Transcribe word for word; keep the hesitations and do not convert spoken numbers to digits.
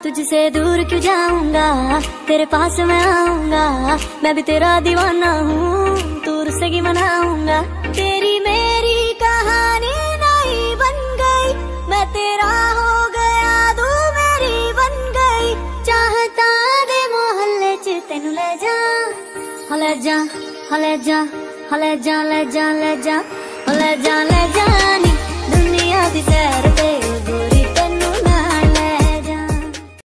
तुझसे दूर क्यों जाऊंगा, तेरे पास मैं आऊंगा। मैं भी तेरा दीवाना हूँ, तू रुस्से की मनाऊंगा। तेरी मेरी कहानी नहीं बन गई, मैं तेरा हो गया, तू मेरी बन गई। चाहता दे मोहल्ले च तेनू ले जा, हो ले जा, हो ले जा, हो ले जा, ले जा, ले जा, हो ले जा, ले जा नी दुनिया दी सैर पे।